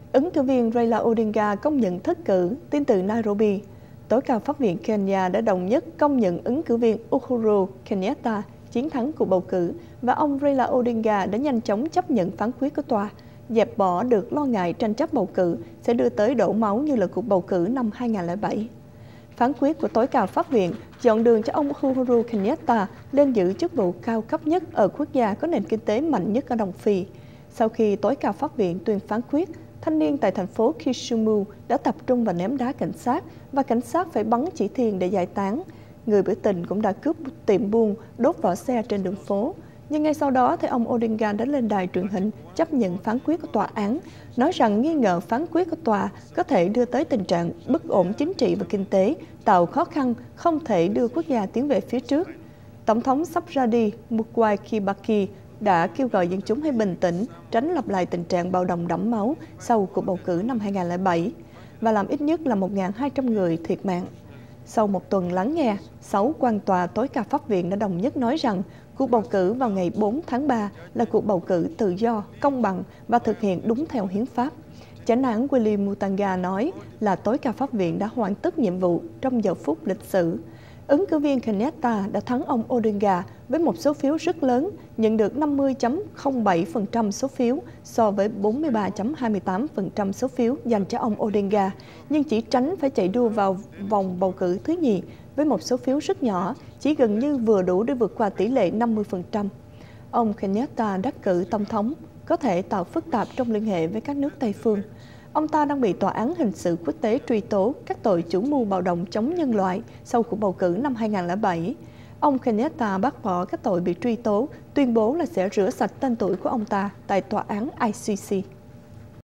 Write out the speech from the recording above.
Ứng cử viên Raila Odinga công nhận thất cử, tin từ Nairobi. Tối cao pháp viện Kenya đã đồng nhất công nhận ứng cử viên Uhuru Kenyatta chiến thắng cuộc bầu cử và ông Raila Odinga đã nhanh chóng chấp nhận phán quyết của tòa, dẹp bỏ được lo ngại tranh chấp bầu cử sẽ đưa tới đổ máu như là cuộc bầu cử năm 2007. Phán quyết của tối cao pháp viện chọn đường cho ông Uhuru Kenyatta lên giữ chức vụ cao cấp nhất ở quốc gia có nền kinh tế mạnh nhất ở Đông Phi. Sau khi tối cao pháp viện tuyên phán quyết, thanh niên tại thành phố Kisumu đã tập trung và ném đá cảnh sát và cảnh sát phải bắn chỉ thiên để giải tán. Người biểu tình cũng đã cướp tiệm buôn, đốt vỏ xe trên đường phố. Nhưng ngay sau đó thì ông Odinga đã lên đài truyền hình chấp nhận phán quyết của tòa án, nói rằng nghi ngờ phán quyết của tòa có thể đưa tới tình trạng bất ổn chính trị và kinh tế, tạo khó khăn không thể đưa quốc gia tiến về phía trước. Tổng thống sắp ra đi Mwai Kibaki đã kêu gọi dân chúng hãy bình tĩnh, tránh lặp lại tình trạng bạo động đẫm máu sau cuộc bầu cử năm 2007 và làm ít nhất là 1.200 người thiệt mạng. Sau một tuần lắng nghe, 6 quan tòa tối cao pháp viện đã đồng nhất nói rằng cuộc bầu cử vào ngày 4 tháng 3 là cuộc bầu cử tự do, công bằng và thực hiện đúng theo hiến pháp. Chánh án Willie Mutanga nói là tối cao pháp viện đã hoàn tất nhiệm vụ trong giờ phút lịch sử. Ứng cử viên Kenyatta đã thắng ông Odinga với một số phiếu rất lớn, nhận được 50,07% số phiếu so với 43,28% số phiếu dành cho ông Odinga, nhưng chỉ tránh phải chạy đua vào vòng bầu cử thứ nhì với một số phiếu rất nhỏ, chỉ gần như vừa đủ để vượt qua tỷ lệ 50%. Ông Kenyatta đắc cử tổng thống có thể tạo phức tạp trong liên hệ với các nước Tây phương. Ông ta đang bị Tòa án Hình sự Quốc tế truy tố các tội chủ mưu bạo động chống nhân loại sau cuộc bầu cử năm 2007. Ông Kenyatta bác bỏ các tội bị truy tố, tuyên bố là sẽ rửa sạch tên tuổi của ông ta tại Tòa án ICC.